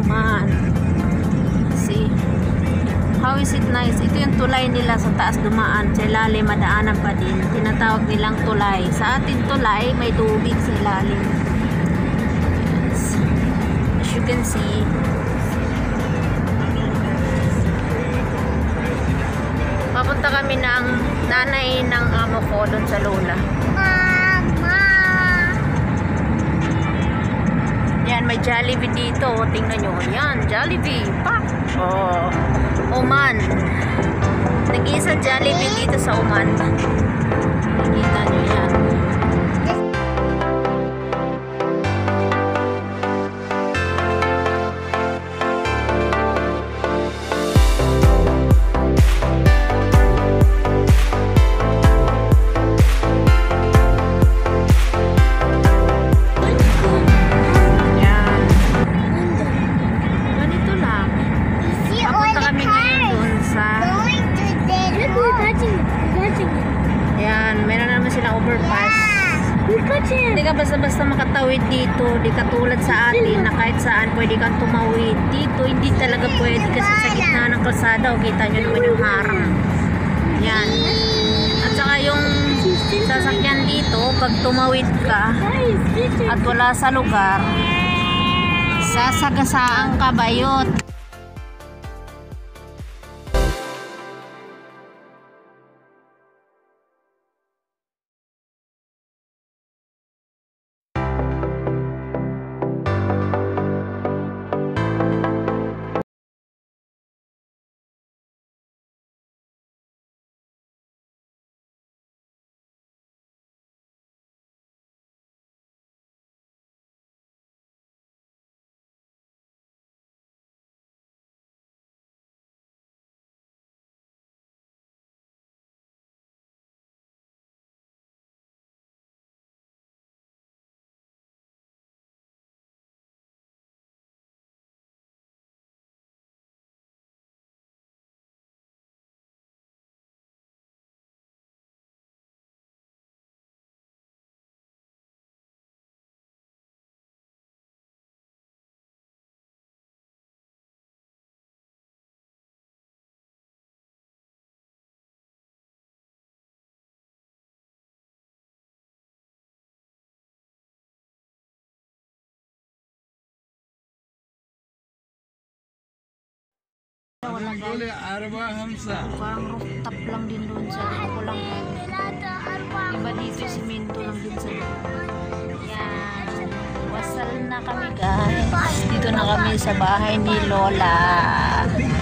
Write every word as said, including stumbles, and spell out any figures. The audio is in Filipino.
Oman. See? How is it nice? Ito yung tulay nila sa taas dumaan. Sa ilalim, madaanan pa din. Tinatawag nilang tulay. Sa atin tulay, may tubig sa ilalim. Yes. As you can see, papunta kami ng nanay ng amo ko doon sa lola. Mama! Yan, may Jollibee dito. Tingnan nyo. Yan, Jollibee. Pak! Oh, Oman. Nag-iisa Jollibee dito sa Oman. Nakikita nyo yan. Hindi ka basta-basta makatawid dito. Hindi ka tulad sa atin na kahit saan pwede kang tumawid. Dito hindi talaga pwede kasi sa gitna ng kalsada. O, kita nyo naman yung harang. Yan. At saka yung sasakyan dito, pag tumawid ka at wala sa lugar, sasagasaan ka bayot. Arba Hamsa. Parang rooftop lang din doon sa kulang. Iba dito yung simento lang din sa yan. Wasal na kami guys. Dito na kami sa bahay ni Lola.